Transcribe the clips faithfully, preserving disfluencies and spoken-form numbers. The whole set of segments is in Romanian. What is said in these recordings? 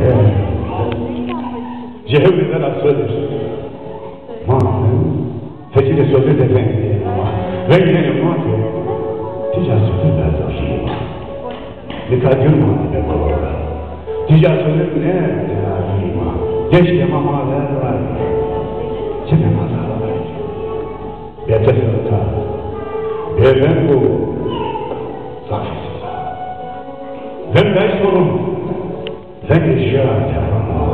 Cehenneme dalla söz. Madem fecile sözü de vende. Vende madem tija sözü de doşima. Nikadyon madem be kola. Tija sözü ne de azima. Deşke mamalar var. Çene mamalar var. Betesata. Beben bu. Safisiza. Vende sorun. Vende şahata.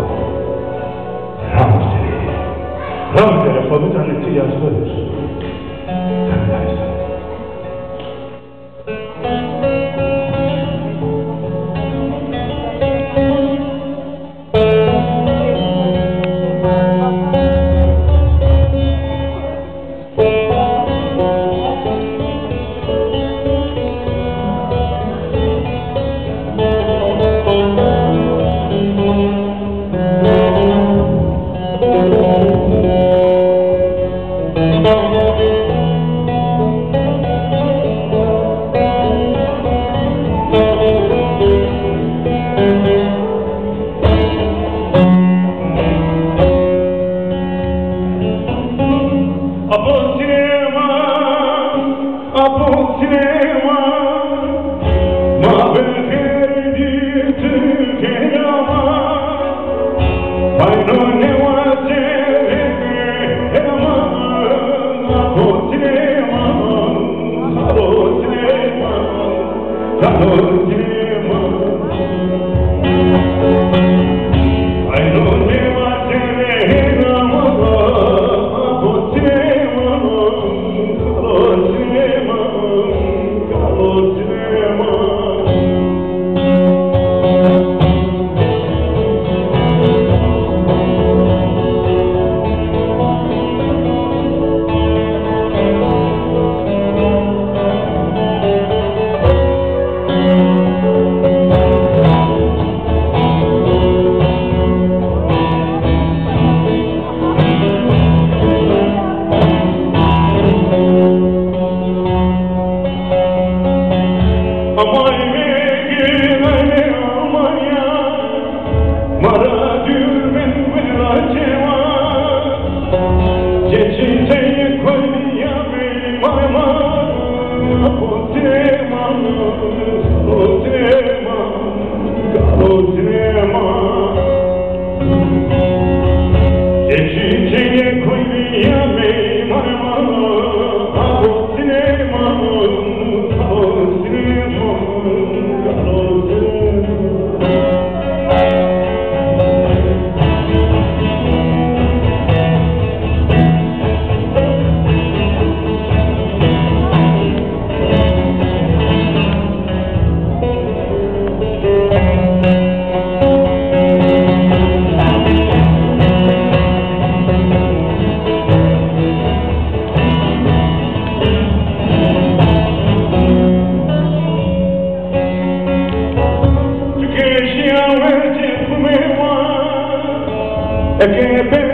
Ramsey, Ramsey, komutanın ihtiyacı var. Ramsey. Again,